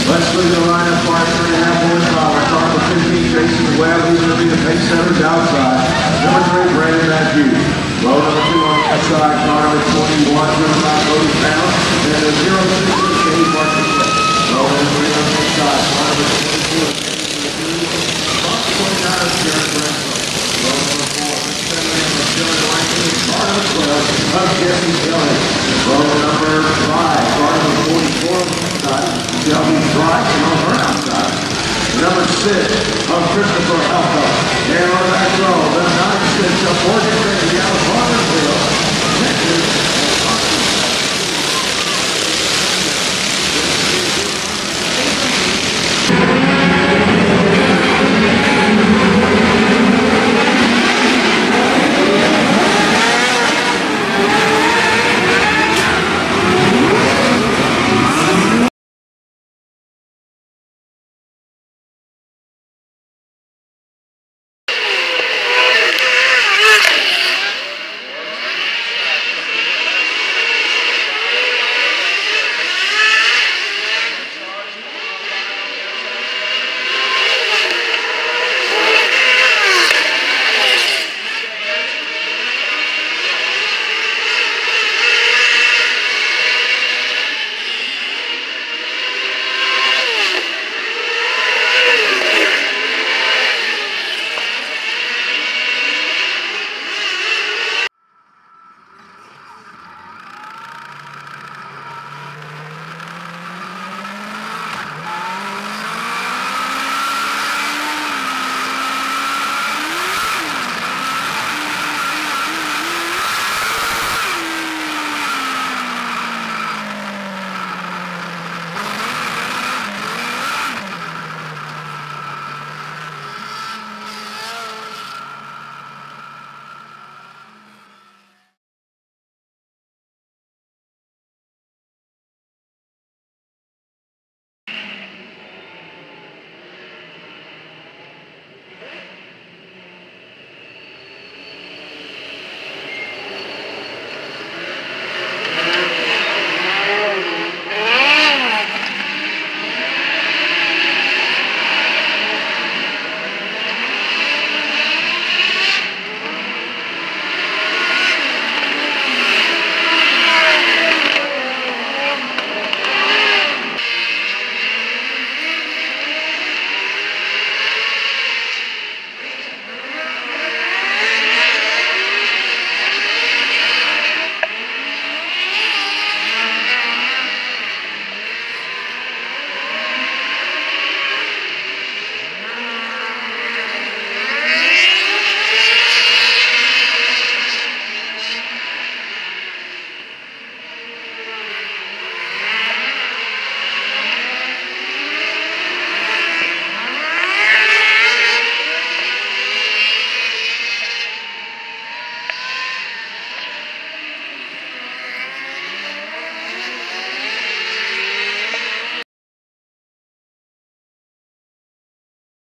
Let's leave the line of car 3.5 horsepower. Car number 15, Jason Webb. He's going to be the pace setters outside. Number 3, Brandon Matthews. Row number 2 on the outside. Car number 21, driven by Cody Pound. And the 06 is Dave Martin. Row number 3 on the inside. Car number 22 is Car 29 is Jared Brentford. Row number 4, Mr. Shilling Langley. Car number 12 of Jesse Kelly. Row number 5, car number 44 on the inside. Shelby Price and on her outside. Number 6 of Christopher Alpha. And on that row, the 9-6 of Morgan California.